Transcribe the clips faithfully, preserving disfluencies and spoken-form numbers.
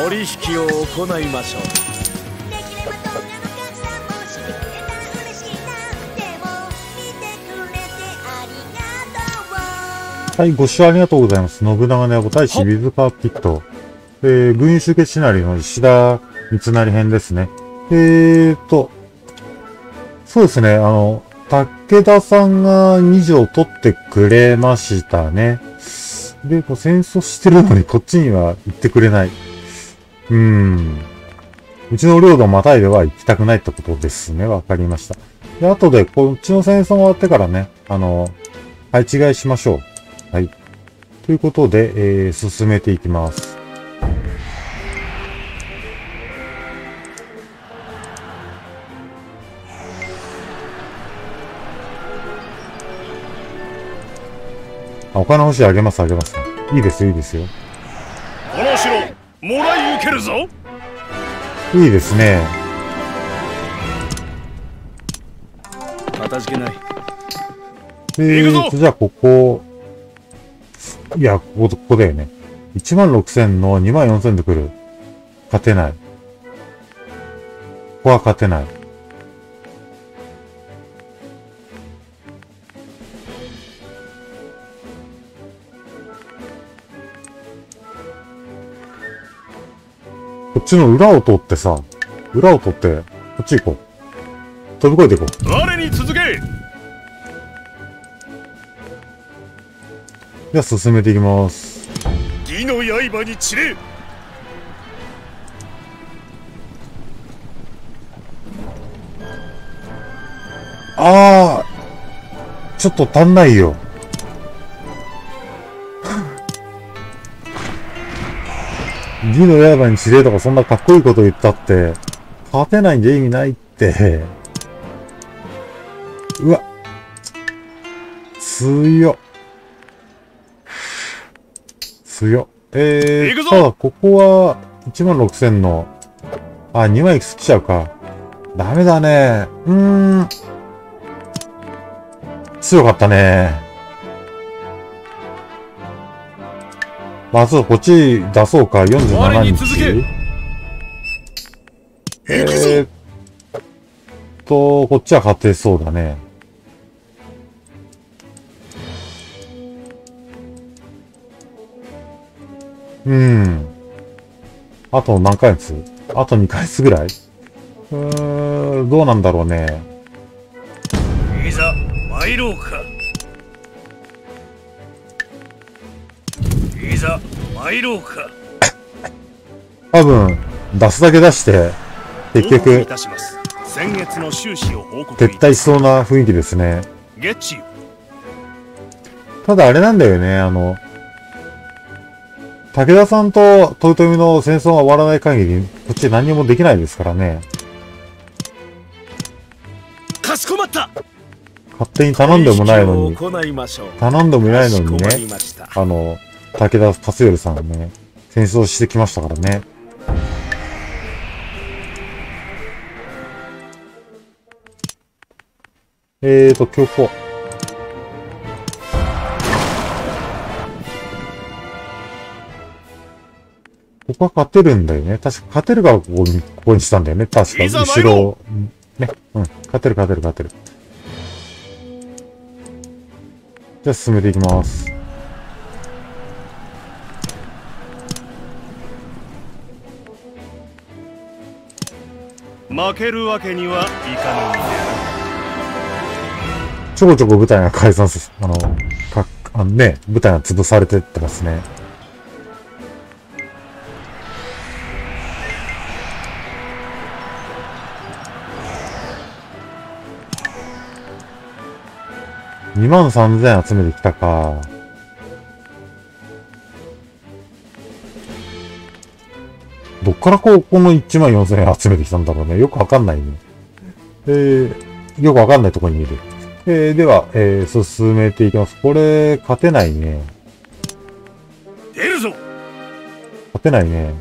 取引を行いましょう。 はい、ご視聴ありがとうございます。信長の野望大使ウィズパーピット。えー、軍集結シナリオの石田三成編ですね。えーと、そうですね、あの、武田さんがに条取ってくれましたね。で、こう戦争してるのにこっちには行ってくれない。うーん。うちの領土をまたいでは行きたくないってことですね。わかりました。で、後でこっちの戦争が終わってからね、あの、配置換えしましょう。はい。ということで、えー、進めていきます。あ、お金欲しい、あげます、あげます。いいですよ、いいですよ。 この城、もらい受けるぞ。 いいですね。 かたじけない。 えーと、じゃあ、ここ。いや、ここ、ここだよね。いちまんろくせんのにまんよんせんで来る。勝てない。ここは勝てない。こっちの裏を通ってさ、裏を通って、こっち行こう。飛び越えていこう。 我に続け。 じゃあ進めていきます。 義の刃に散れ。 ああ、ちょっと足んないよ。義の刃に散れとかそんなかっこいいこと言ったって、勝てないんじゃ意味ないって。うわ。強っ。強っ。えー、ただここはいちまんろくせんの、あ、にまんいくつ来ちゃうか。ダメだね。うーん。強かったね。まあ、ちょっとこっち出そうか。よんじゅうななにち。えーっと、こっちは勝てそうだね。うん。あと何ヶ月？あとにかげつぐらい？うーん、どうなんだろうね。 いざ参ろうか。いざ参ろうか。 多分、出すだけ出して、結局、 先月の収支を報告撤退しそうな雰囲気ですね。 ゲッチ。 ただあれなんだよね、あの、武田さんと豊臣の戦争が終わらない限り、こっち何もできないですからね。 かしこまった。 勝手に頼んでもないのに、頼んでもいないのにね、あの、武田勝頼さんがね、戦争してきましたからね。えーと、強行。ここは勝てるんだよね。確か勝てるからここに、ここにしたんだよね。確か、後ろ、ね。うん。勝てる勝てる勝てる。じゃあ進めていきます。 負けるわけにはいかないんだよ。 ちょこちょこ部隊が解散す、あの、か、あのね、部隊が潰されてってますね。にまんさんぜん集めてきたか。どっからこう、このいちまんよんせんえん集めてきたんだろうね。よくわかんないね。えー、よくわかんないところにいる。えー、では、えー、進めていきます。これ、勝てないね。 出るぞ。 勝てないね。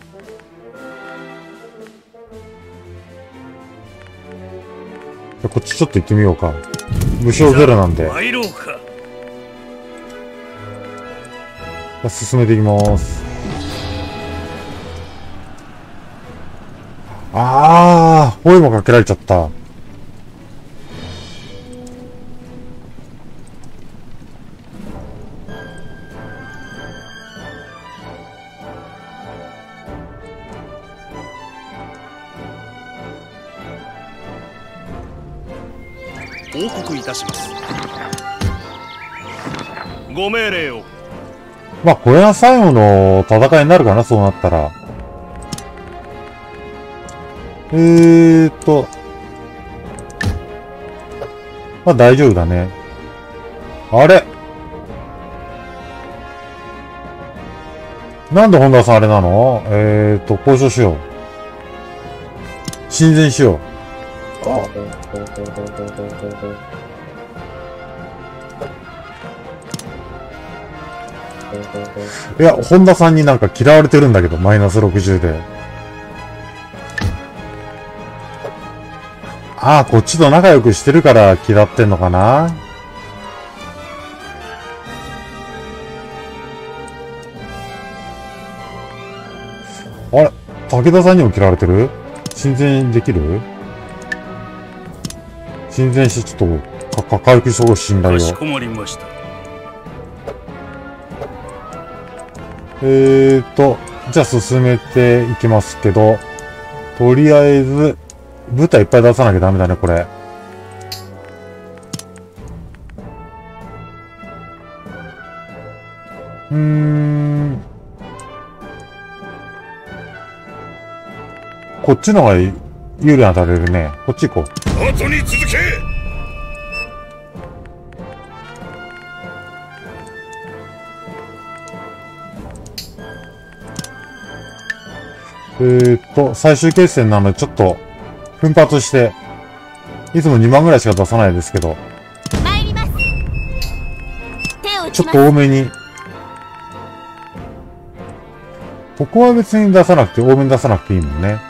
じゃ、こっちちょっと行ってみようか。武将ゼロなんで。 参ろうか。 じゃ、進めていきます。 あー、ホイもかけられちゃった。 報告いたします。ご命令を。 まあ、これが最後の戦いになるかな、そうなったら。えーっと。まあ、大丈夫だね。あれなんで本田さんあれなの？えーっと、交渉しよう。親善しよう。いや、本田さんになんか嫌われてるんだけど、マイナスろくじゅうで。ああ、こっちと仲良くしてるから嫌ってんのかな？あれ？武田さんにも嫌われてる？親善できる？親善してちょっと、か、か、回復してほしいんだよ。 かしこまりました。 えーと、じゃあ進めていきますけど、とりあえず、舞台いっぱい出さなきゃダメだね、これ。うーん。こっちの方が有利に当たれるね。こっち行こう。 後に続け。 えーっと、最終決戦なのでちょっと、奮発して、いつもにまんぐらいしか出さないですけど、 参ります。手を打ちょっちます。 と多めに。ここは別に出さなくて、多めに出さなくていいもんね。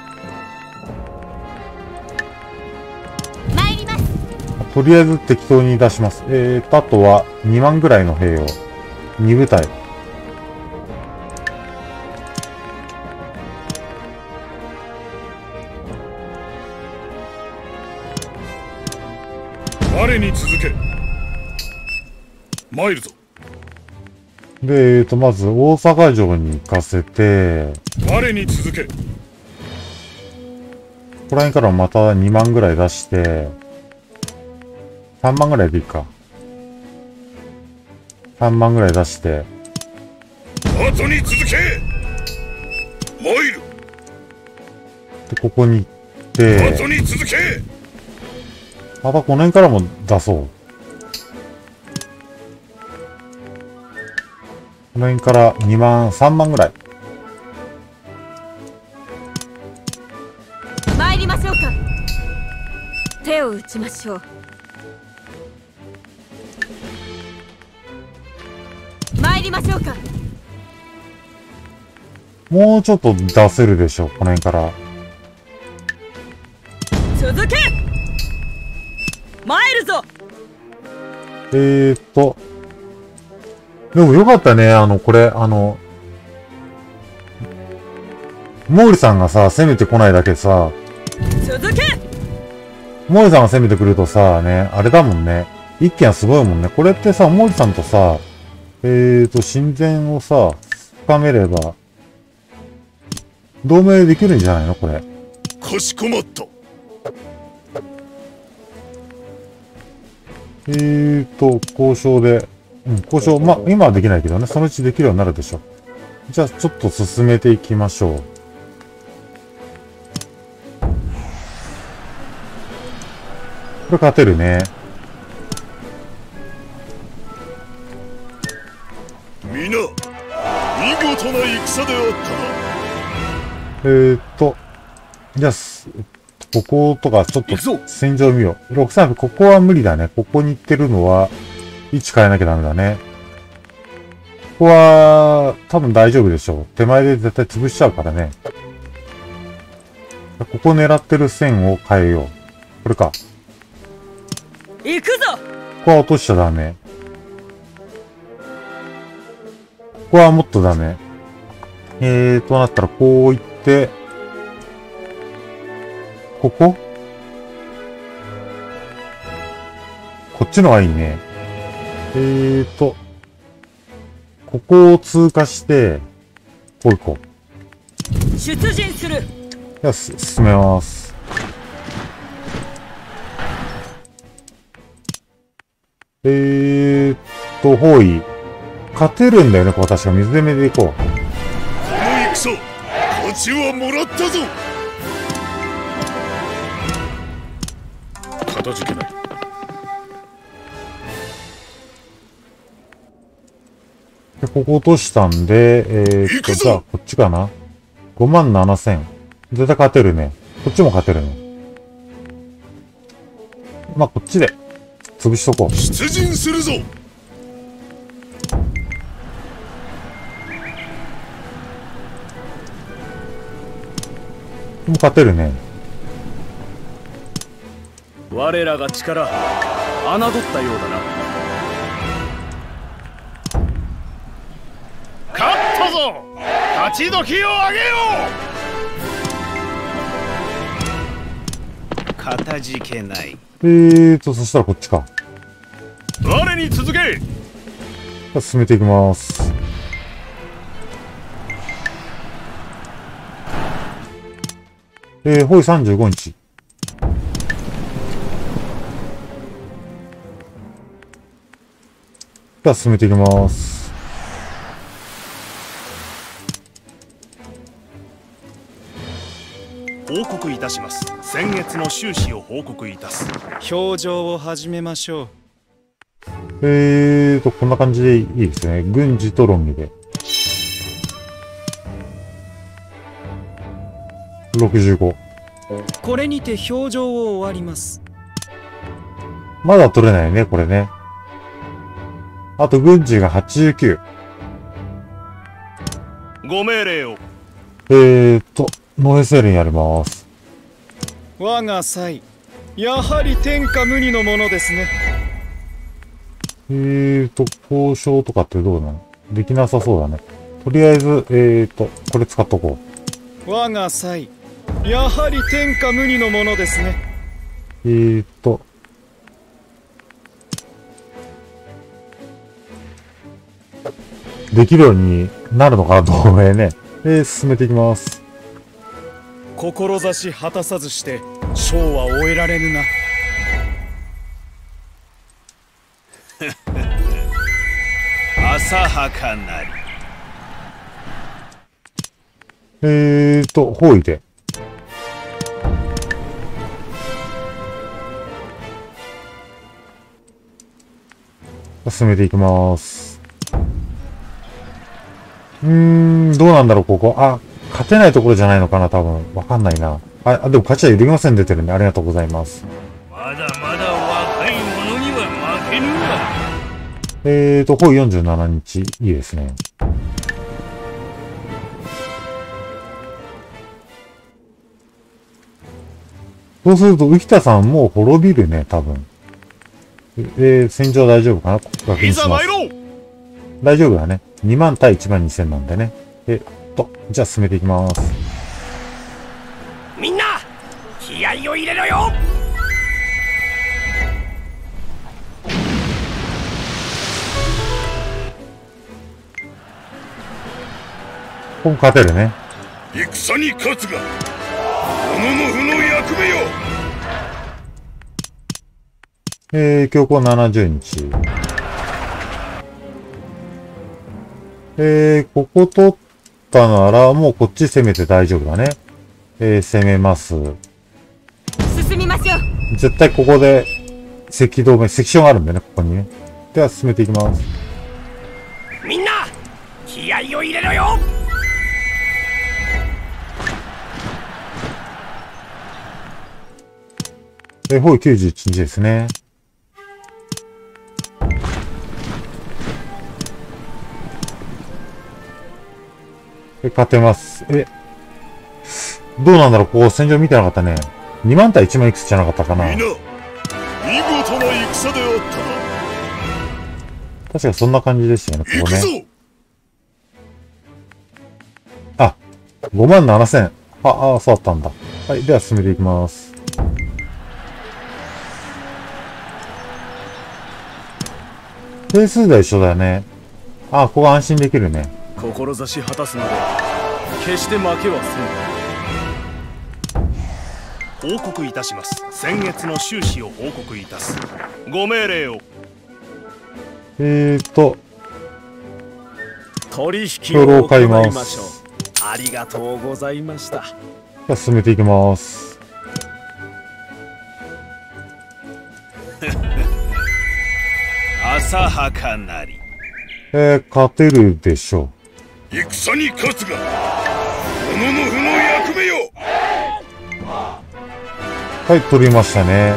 参ります。 とりあえず適当に出します。えーと、あとはにまんぐらいの兵を、に部隊。 我に続け。参るぞ。 で、えーと、まず大阪城に行かせて、 我に続け。 ここら辺からまたにまんぐらい出して、さんまんぐらいでいいか。さんまんぐらい出して、 後に続け。参る。 で、ここに行って、 後に続け。 またこの辺からも出そう。この辺からにまん、さんまんぐらい。 参りましょうか。手を打ちましょう。参りましょうか。 もうちょっと出せるでしょ、この辺から。 続け。参るぞ。 えーっと。でもよかったね、あの、これ、あの、毛利さんがさ、攻めてこないだけさ、 続け。 毛利さんが攻めてくるとさ、ね、あれだもんね。一件はすごいもんね。これってさ、毛利さんとさ、えーと、親善をさ、深めれば、同盟できるんじゃないのこれ。 かしこまった。 えーと、交渉で、うん、交渉、ま、今はできないけどね、そのうちできるようになるでしょ。じゃあ、ちょっと進めていきましょう。これ勝てるね。 皆、見事な戦であったな。 えーと、じゃあ、すこことかちょっと戦場見よう。ろくさんび、ここは無理だね。ここに行ってるのは、位置変えなきゃダメだね。ここは、多分大丈夫でしょう。手前で絶対潰しちゃうからね。ここ狙ってる線を変えよう。これか。 行くぞ。 ここは落としちゃダメ。ここはもっとダメ。えーとなったらこう行って、 こここっちのがいいね。えーと、ここを通過して、こう行こう。 出陣する。 じゃあ、す、進めます。えーっと、包囲。勝てるんだよね、ここ確か水攻めで行こう。 この戦勝ちはもらったぞ。 かたじけない。 で、ここ落としたんで、えーっと、じゃあ、こっちかな ?ごまんななせん。絶対勝てるね。こっちも勝てるね。まあ、こっちで、潰しとこう。 出陣するぞ。 もう勝てるね。 我らが力、侮ったようだな。 勝ったぞ。勝ち時をあげよう。かたじけない。 えーと、そしたらこっちか。 我に続け。 じゃあ進めていきます。えー、ほいさんじゅうごにち。じゃあ進めていきます。 報告いたします。先月の収支を報告いたす。 表情を始めましょう。 えーと、こんな感じでいいですね。軍事と論議で。ろくじゅうご。 これにて表情を終わります。 まだ取れないね、これね。あと軍事がはちじゅうきゅう。 ご命令を。 えーと、ノエセールにやります。 我が妻、やはり天下無二のものですね。 えーと、交渉とかってどうなの？できなさそうだね。とりあえず、えーと、これ使っとこう。我が妻、やはり天下無二のものですね。 えーと、できるようになるのかなと思うね。えー、進めていきます。 志果たさずして、将は終えられぬな。 浅はかなり。 えーと、包囲で。進めていきます。うーん、どうなんだろう、ここ。あ、勝てないところじゃないのかな、多分。わかんないな。あ、あでも勝ちは揺るぎません出てるんで、ありがとうございます。 まだまだ若い者には負けぬわ。 えーと、ほいよんじゅうななにち。いいですね。そうすると、浮田さんもう滅びるね、多分。えー、戦場大丈夫かな確認します。大丈夫だね。にまん対いちまんにせんなんでね。えっと、じゃあ進めていきます。 みんな、気合を入れろよ。 ここ勝てるね。 戦に勝つが、おののふの役目よ。 えー、強行ななじゅうにち。えー、ここ取ったなら、もうこっち攻めて大丈夫だね。えー、攻めます。 進みましょう。 絶対ここで、赤道目、セクションあるんだよね、ここにね。では進めていきます。 みんな、気合を入れろよ。 えー、ほいきゅうじゅういちにちですね。え、勝てます。え、どうなんだろう、ここ戦場見てなかったね。にまん対いちまんいくつじゃなかったかな。 みんな、見事な戦であったな。 確かそんな感じでしたよね、ここね。あ、ごまんななせん。あ、あ、そうだったんだ。はい、では進めていきます。 定数が一緒だよね。あ、ここ安心できるね。 志果たすので決して負けはせん。報告いたします。先月の収支を報告いたす。ご命令を。 えーと、 取引を行いましょう。ありがとうございました。 じゃあ進めていきます。 浅はかなり。 えー、勝てるでしょ戦に勝つが己の負の役目よ。 う。はい、取りましたね。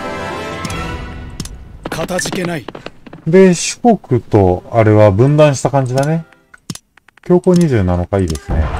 かたじけない。 で、四国とあれは分断した感じだね。強行にじゅうなのかいいですね。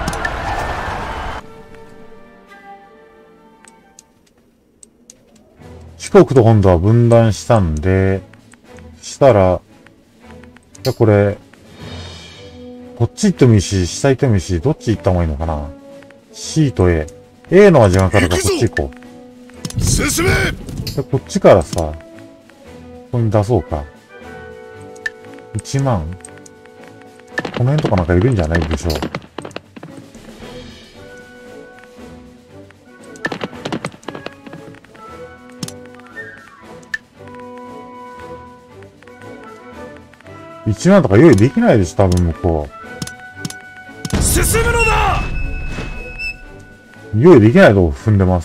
四国と今度は分断したんで、したら、じゃこれ、こっち行ってもいいし、下行ってもいいし、どっち行った方がいいのかな。C と A。A のは時間かかるからこっち行こう。 進め。 でこっちからさ、ここに出そうか。いちまんこの辺とかなんかいるんじゃないでしょう。いちまんとか用意できないでしょ、多分向こ進むのだ。 う。用意できないとこ踏んでます。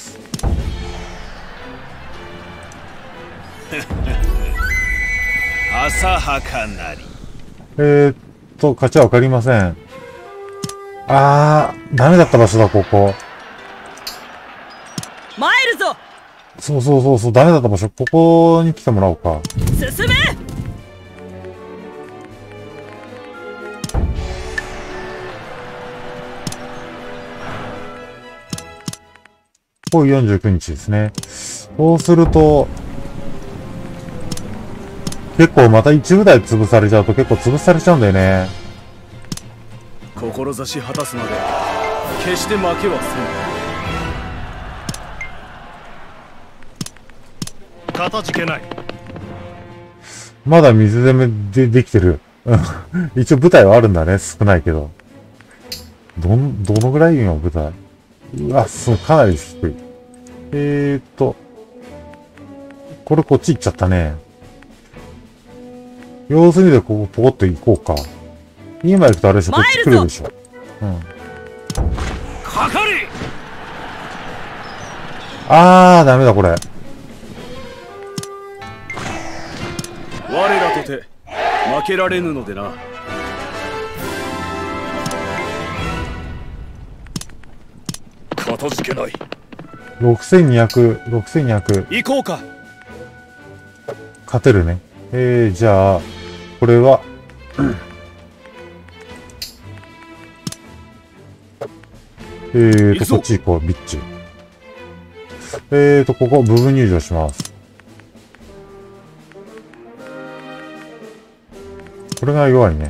浅はかなり。 えーっと、勝ちはわかりません。あー、ダメだった場所だ、ここ。 参るぞ。 そうそうそうそう、ダメだった場所。ここに来てもらおうか。 進め。 こうよんじゅうくにちですね。そうすると、結構また一部台潰されちゃうと結構潰されちゃうんだよね。 志果たすので決して負けはせん。かたじけない。 まだ水攻めでできてる。一応舞台はあるんだね。少ないけど。どん、どのぐらい今舞台。うわ、そう、かなり低い。えーっと。これこっち行っちゃったね。様子見でここポコッと行こうか。今行くとあれでしょ、こっち来るでしょ。うん。 かかれ。 あー、ダメだこれ。 我らとて負けられぬのでな。かたじけない。 ろくせんにひゃく、ろくせんにひゃく。 行こうか。 勝てるね。えー、じゃあ、これは、えーと、こっち行こう、ビッチ。えーと、ここ、部分入場します。これが弱いね。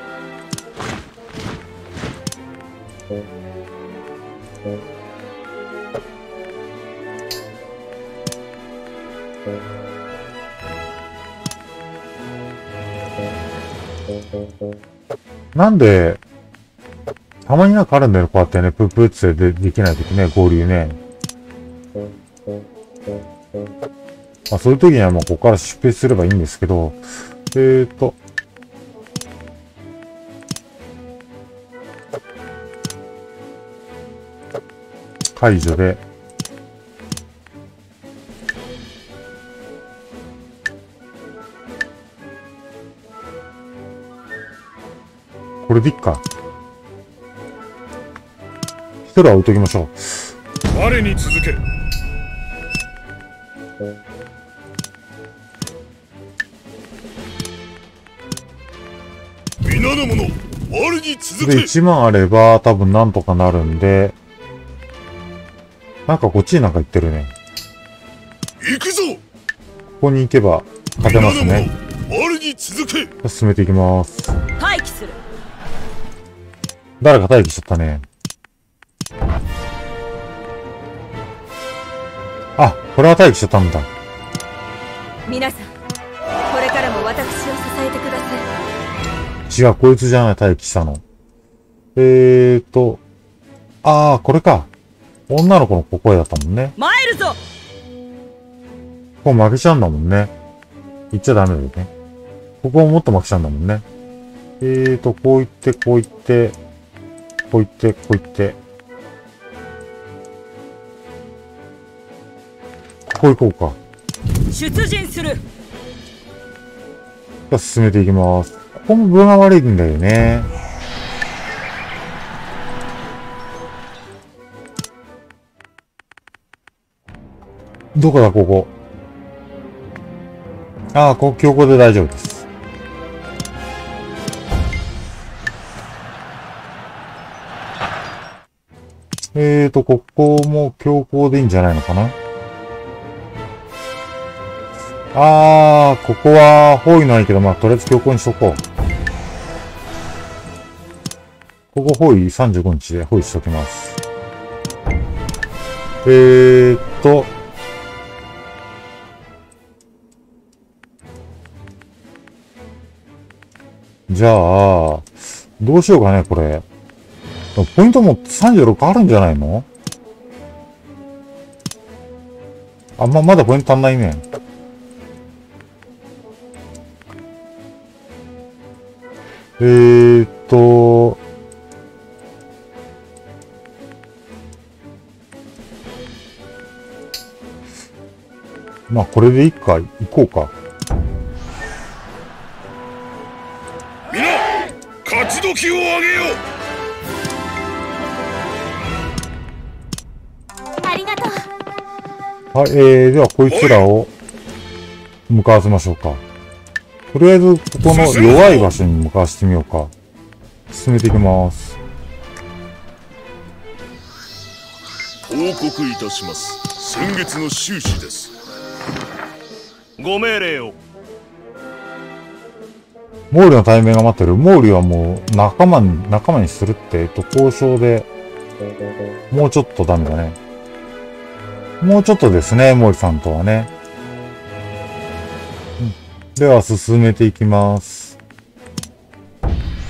なんで、たまになんかあるんだよ、こうやってね、プープーってでできないときね、合流ね。まあそういう時にはもうここから出兵すればいいんですけど、えーと、解除で、これでいっか。一人は置いときましょう。 我に続け。皆の者、我に続で、 け。 いちまんあれば多分なんとかなるんで、なんかこっちになんか行ってるね。 行くぞ。 ここに行けば勝てますね。 我に続け。 進めていきます。 待機する。 誰か待機しちゃったね。あ、これは待機しちゃったんだ。 皆さんこれからも私を支えてください。 違う、こいつじゃない、待機したの。えーと、あー、これか。女の子のここだったもんね。 参るぞ。 ここ負けちゃうんだもんね。言っちゃダメだよね。ここももっと負けちゃうんだもんね。えーと、こう言って、こう言って、こう言って、こう言って。こう行こうか。 出陣する。 じゃあ進めていきます。ここも分が悪いんだよね。どこだ、ここ。ああ、ここ強行で大丈夫です。えーと、ここも強行でいいんじゃないのかな。あー、ここは包囲ないけど、まあ、とりあえず強行にしとこう。ここ包囲さんじゅうごにちで包囲しときます。えーっと、じゃあ、どうしようかね、これ。ポイントもさんじゅうろくあるんじゃないの？あんま、まだポイント足んないね。えーっと、まあ、これでいいか、行こうか。 みんな、勝ち時をあげよありがとう。 はい、えー、ではこいつらを向かわせましょうか。とりあえず、ここの弱い場所に向かわせてみようか。進めていきます。 う。報告いたします。先月の収支です。ご命令を。 毛利の対面が待ってる。毛利はもう仲間に、仲間にするって、えっと、交渉で、もうちょっとダメだね。もうちょっとですね、毛利さんとはね。うん、では、進めていきます。 こ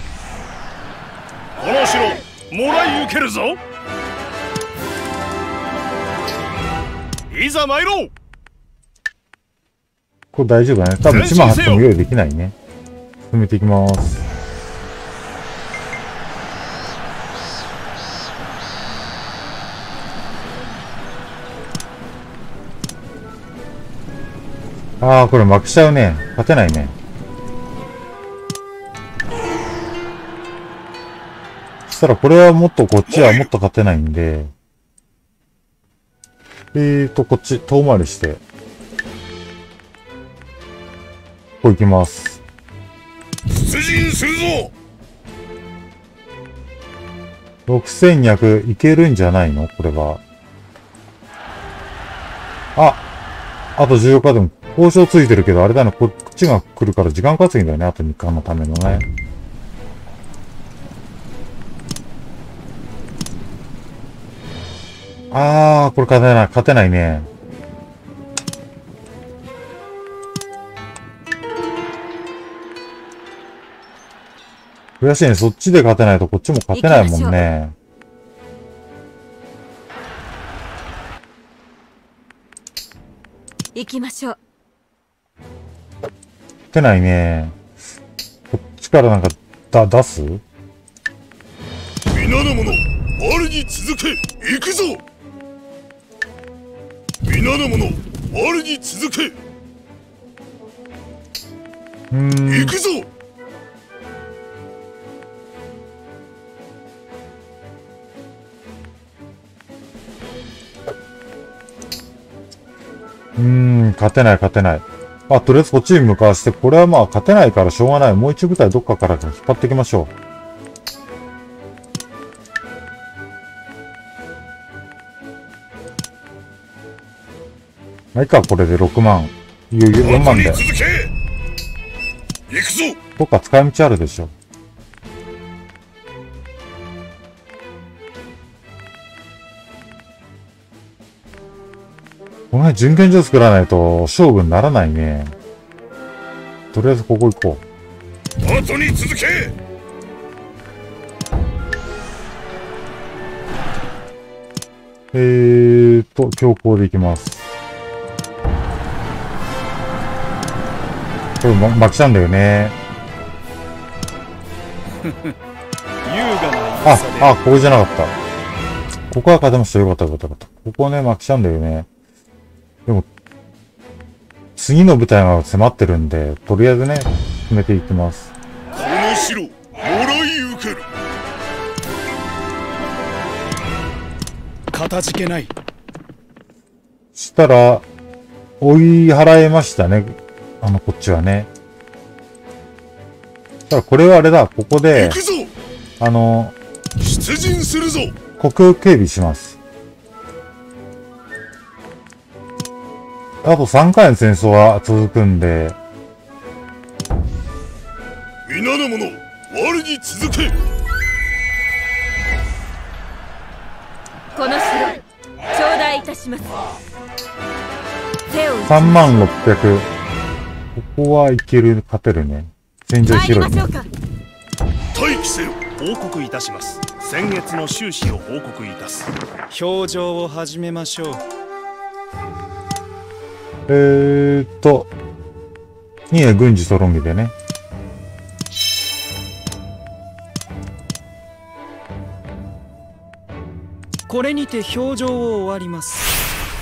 の城、もらい受けるぞ。いざ参ろう。 これ大丈夫だね。多分いちまんはっせんも用意できないね。進めていきます。ああ、これ負けちゃうね。勝てないね。そしたらこれはもっとこっちはもっと勝てないんで。えーと、こっち遠回りして。こう行きます。 出陣するぞ。 ろくせんにひゃくいけるんじゃないのこれは。あ、あとじゅうよっかでも交渉ついてるけど、あれだね、こっちが来るから時間稼ぎだよね。あとみっかのためのね。あー、これ勝てない、勝てないね。悔しいね。そっちで勝てないとこっちも勝てないもんね。 行きましょう。 勝てないね。こっちからなんか、だ、出す？ 皆の者、我に続け、行くぞ。皆の者、我に続け。 うーん。 行くぞ。 うーん、勝てない、勝てない。あ、とりあえずこっちに向かわして、これはまあ勝てないからしょうがない。もう一部隊どっかから引っ張っていきましょう。まあ、いいか、これでろくまん。いよいよよんまんで。 続け。行くぞ。 どっか使い道あるでしょ。この辺準検所作らないと勝負にならないね。 とりあえずここ行こ後に続け。 う。えーと、強行で行きます。これ、ま、負けちゃうんだよね。 優雅なあ戦で、 あ、ここじゃなかった。ここは勝てました。よかったよかったよかった。ここね、負けちゃうんだよね。でも、次の舞台が迫ってるんで、とりあえずね、進めていきます。 この城もらい受ける。 かたじけない。 したら、追い払えましたね。あの、こっちはね。したら、これはあれだ。ここで行、くぞ。 あの、 出陣するぞ。 国警備します。あとさんかいの戦争は続くんで、 皆の者、我に続け。 この城頂戴いたします。手を打ちさんまんろっぴゃく。ここはいける、勝てるね。戦場参りま広いね。 しょうか。 待機せよ。 報告いたします。先月の収支を報告いたす。 表情を始めましょう。 えーっと、にえ軍事ソロンギでね。 これにて表情を終わります。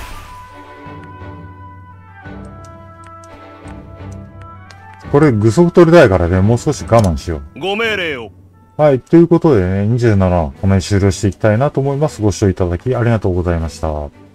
これ、具足取りたいからね、もう少し我慢しよご命令を。 う。はい、ということでね、にじゅうなな、この辺終了していきたいなと思います。ご視聴いただきありがとうございました。